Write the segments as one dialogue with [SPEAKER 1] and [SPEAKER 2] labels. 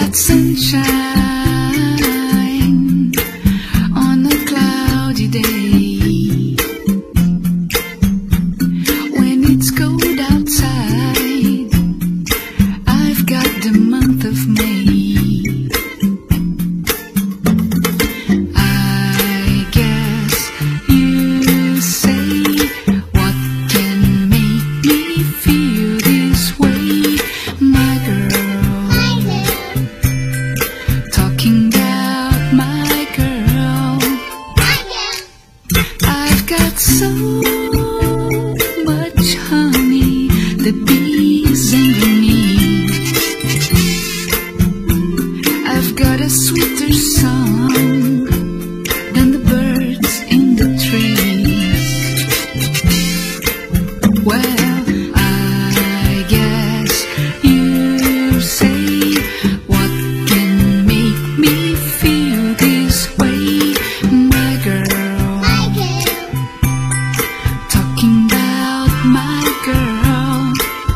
[SPEAKER 1] got sunshine on a cloudy day. When it's cold outside, I've got the month of May. I guess you say, what can make me feel this way, my girl? Talking about my girl. I've got so much honey, the bees envy me. I've got a sweeter song than the birds in the trees. Well, I guess you say, what can make me feel this way, my girl? Talking about my girl.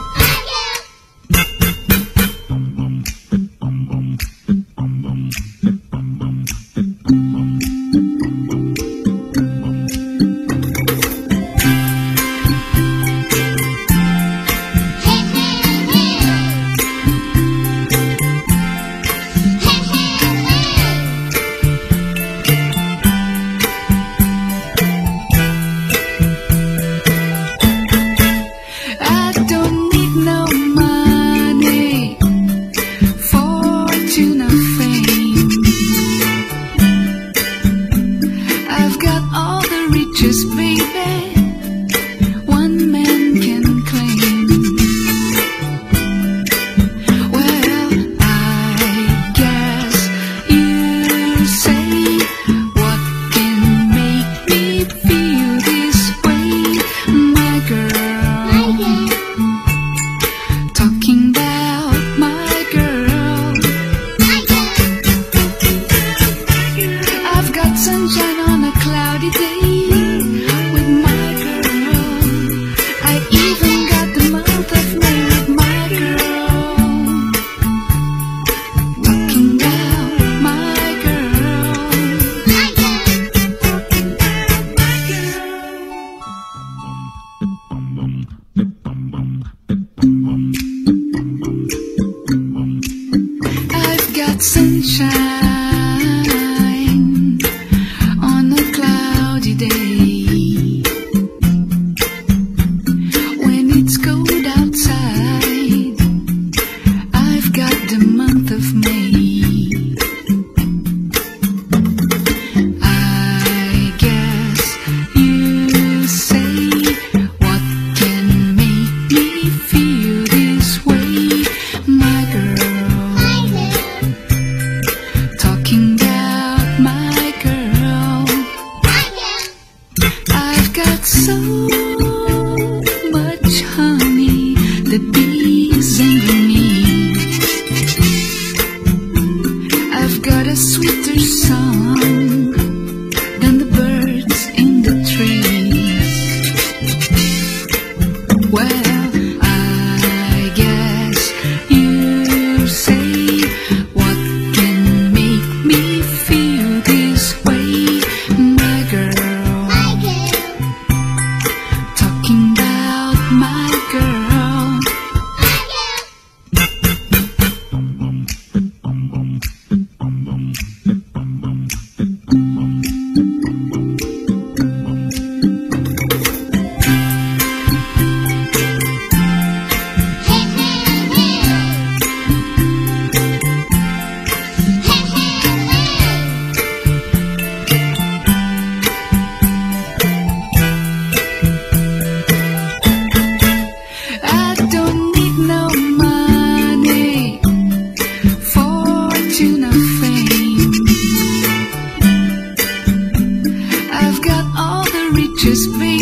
[SPEAKER 1] I don't need no money, fortune or fame. I've got all the riches, baby, one man can claim. Well, I guess you say, what can make me feel this way, my girl? Talking about my girl. I've got sunshine on a cloudy day with my girl. I even got the month of May with my girl. Talking about my I've got sunshine on a cloudy day. When it's cold outside, I've got the month of May. I guess you say, what can make me feel this way, my girl? Talking about my girl. I've got so much honey, the bees envy me. I've got a sweeter song than the birds in the trees. Well, I guess you say, what can make me feel this way, my girl? Talking about my girl. I don't need no money, fortune or fame. I've got all the riches, baby.